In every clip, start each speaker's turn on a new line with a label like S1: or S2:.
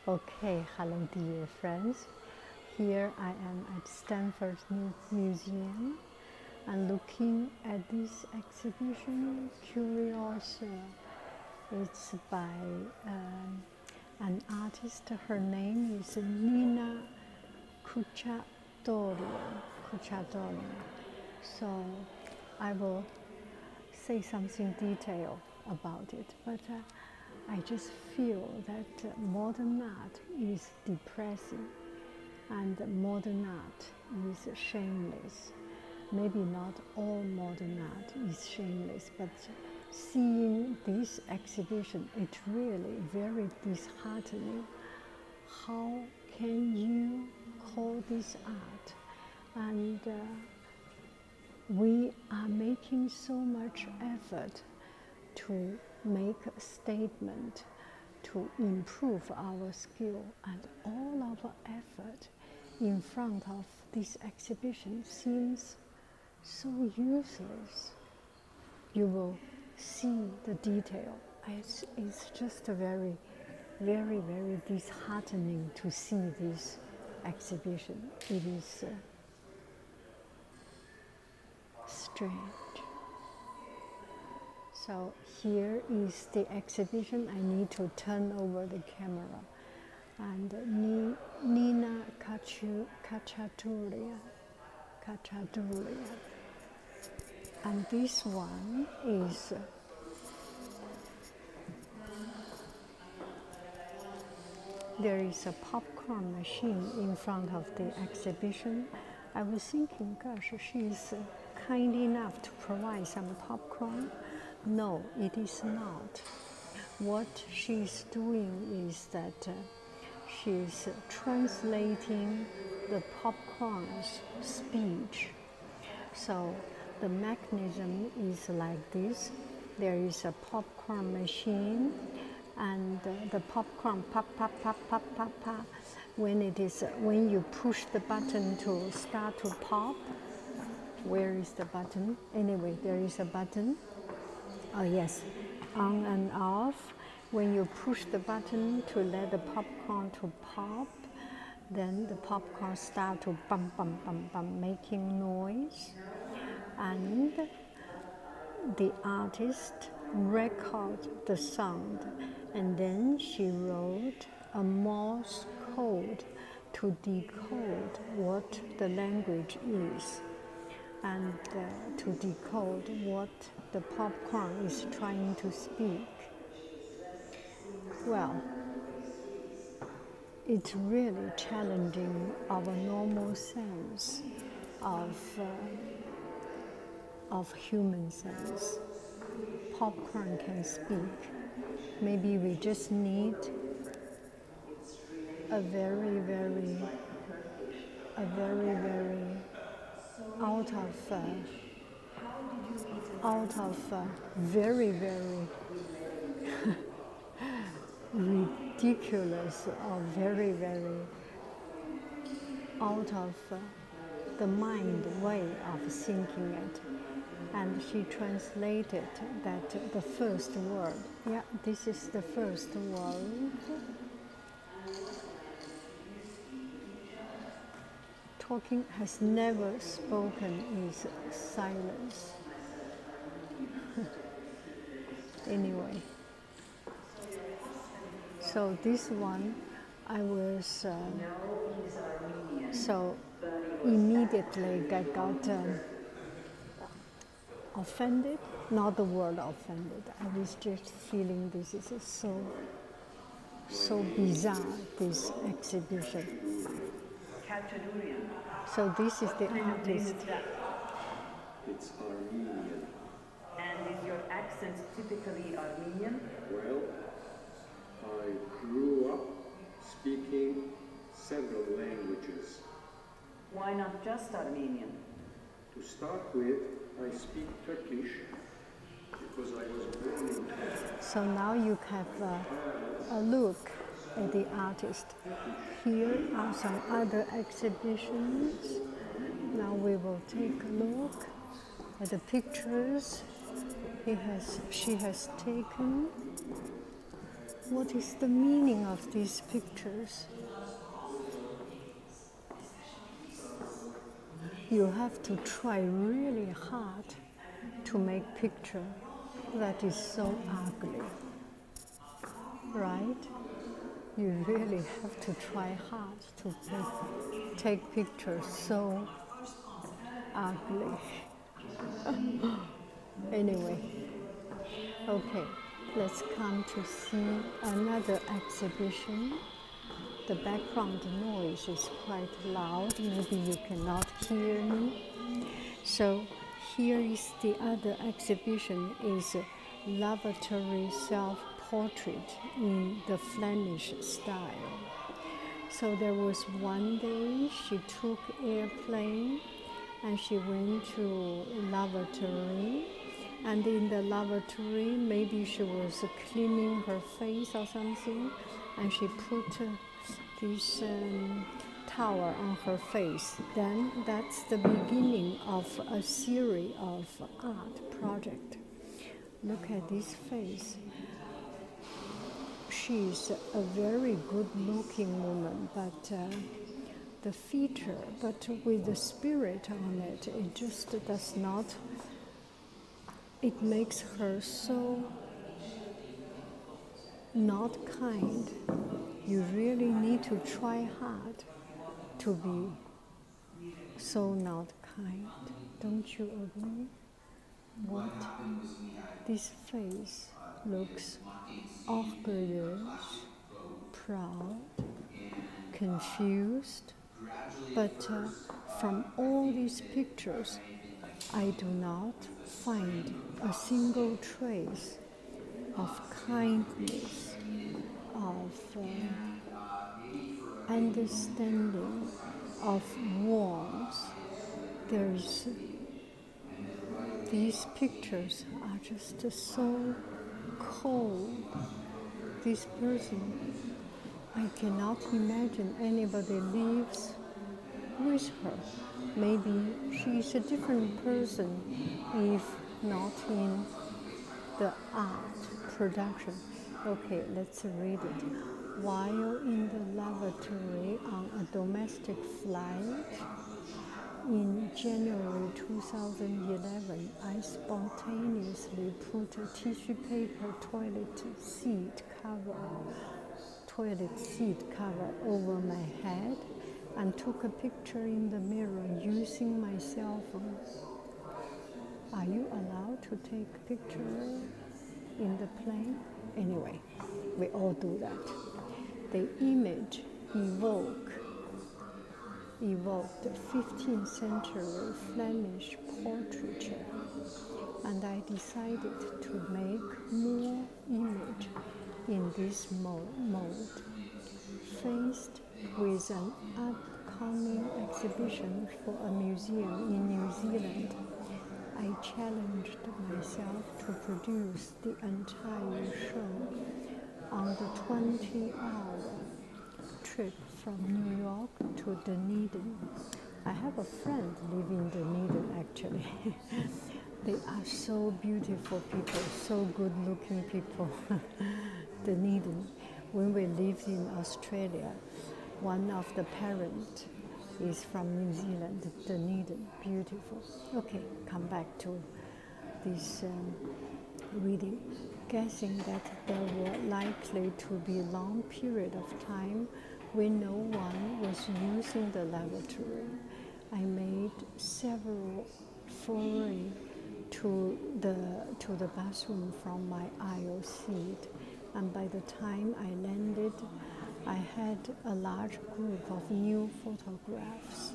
S1: Okay, hello dear friends. Here I am at Stanford Museum and looking at this exhibition, Curious. It's by an artist. Her name is Nina Kuchatoria. So I will say something detailed about it, but I just feel that modern art is depressing and modern art is shameless. Maybe not all modern art is shameless, but seeing this exhibition, it's really very disheartening. How can you call this art? And we are making so much effort to make a statement, to improve our skill, and all our effort in front of this exhibition seems so useless. You will see the detail. It's just very, very, very disheartening to see this exhibition. It is strange. So here is the exhibition. I need to turn over the camera. And Nina Khachaturia. And this one is there is a popcorn machine in front of the exhibition. I was thinking, gosh, she's kind enough to provide some popcorn. No, it is not. What she's doing is that she's translating the popcorn's speech. So the mechanism is like this. There is a popcorn machine, and the popcorn pop, pop, pop, pop, pop, pop. When you push the button to start to pop, where is the button? Anyway, there is a button. Oh yes, on and off. When you push the button to let the popcorn to pop, then the popcorn start to bum, bum, bum, bum, making noise. And the artist recorded the sound, and then she wrote a Morse code to decode what the language is, and to decode what the popcorn is trying to speak. Well, it's really challenging our normal sense of human sense. Popcorn can speak. Maybe we just need a very, very very, very ridiculous or very, very out of the mind way of thinking it. And she translated that the first word. Yeah, this is the first word. Talking has never spoken is silence. Anyway, so this one I was so immediately I got offended, not the word offended. I was just feeling this is so bizarre, this exhibition. So this is the artist.
S2: It's Armenian.
S3: And is your accent typically Armenian?
S2: Well, I grew up speaking several languages.
S3: Why not just Armenian?
S2: To start with, I speak Turkish because I was born in Turkey.
S1: So now you have a look at the artist. Here are some other exhibitions. Now we will take a look at the pictures she has taken. What is the meaning of these pictures? You have to try really hard to make picture that is so ugly, right? You really have to try hard to take pictures so ugly. Anyway, okay, let's come to see another exhibition. The background noise is quite loud, maybe you cannot hear me. So here is the other exhibition, is lavatory self-portrait in the Flemish style. So there was one day she took airplane and she went to lavatory, and in the lavatory maybe she was cleaning her face or something, and she put this towel on her face. Then that's the beginning of a series of art project. Look at this face. She's a very good-looking woman, but the feature, but with the spirit on it, it just does not, it makes her so not kind. You really need to try hard to be so not kind. Don't you agree? What? This face looks orgueilleuse, proud, confused, but from all these pictures, I do not find a single trace of kindness, of understanding, of warmth. There's these pictures are just so cold. This person, I cannot imagine anybody lives with her. Maybe she is a different person if not in the art production. Okay, let's read it. While in the lavatory on a domestic flight in January 2011, I spontaneously put a tissue paper toilet seat cover over my head and took a picture in the mirror using my cell phone. Are you allowed to take a picture in the plane? Anyway, we all do that. The image evoked 15th century Flemish portraiture, and I decided to make more image in this mode. Faced with an upcoming exhibition for a museum in New Zealand, I challenged myself to produce the entire show on the 20-hour trip from New York to Dunedin. I have a friend living in Dunedin, actually. They are so beautiful people, so good-looking people. Dunedin. When we lived in Australia, one of the parents is from New Zealand, Dunedin, beautiful. Okay, come back to this reading. Guessing that there were likely to be a long period of time when no one was using the lavatory, I made several forays to the bathroom from my aisle seat, and by the time I landed, I had a large group of new photographs.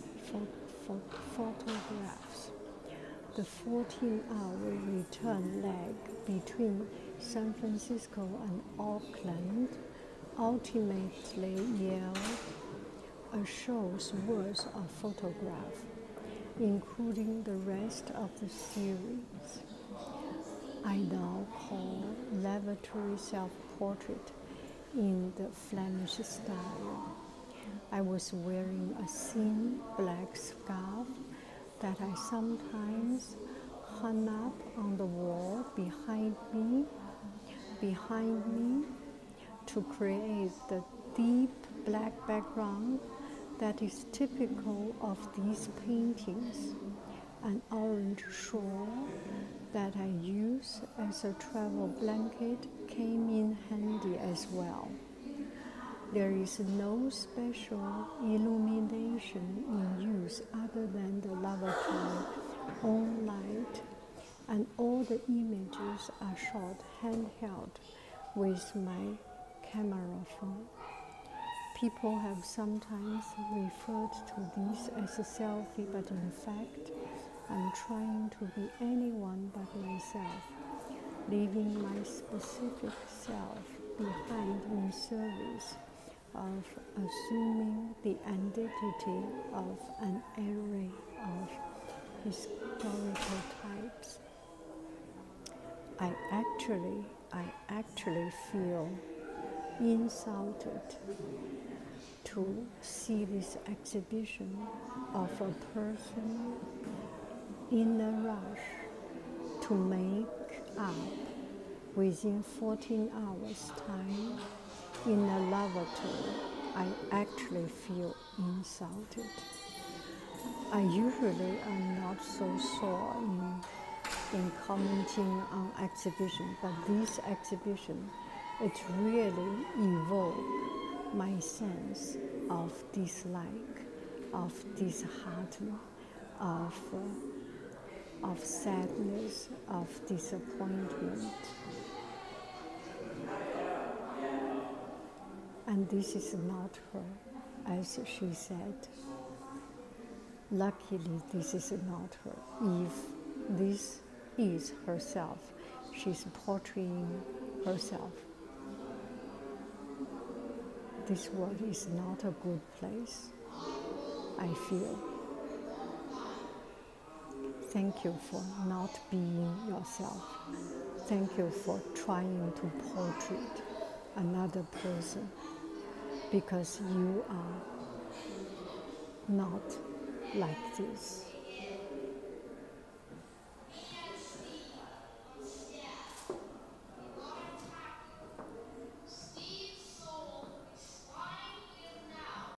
S1: The 14-hour return leg between San Francisco and Auckland ultimately yielded a show's worth of photographs, including the rest of the series. I now call lavatory self-portrait in the Flemish style. I was wearing a thin black scarf that I sometimes hung up on the wall behind me, to create the deep black background that is typical of these paintings. An orange shawl that I use as a travel blanket came in handy as well. There is no special illumination in use other than the lavatory own light, and all the images are shot handheld with my camera phone. People have sometimes referred to this as a selfie, but in fact, I'm trying to be anyone but myself, leaving my specific self behind in service of assuming the identity of an array of historical types. I actually feel insulted to see this exhibition of a person in a rush to make up within 14 hours' time in a lavatory. I actually feel insulted. I usually am not so sore in commenting on exhibition, but this exhibition, it really evoked my sense of dislike, of disheartened, of sadness, of disappointment. And this is not her, as she said. Luckily, this is not her. If this is herself, she's portraying herself. This world is not a good place, I feel. Thank you for not being yourself. Thank you for trying to portray another person, because you are not like this.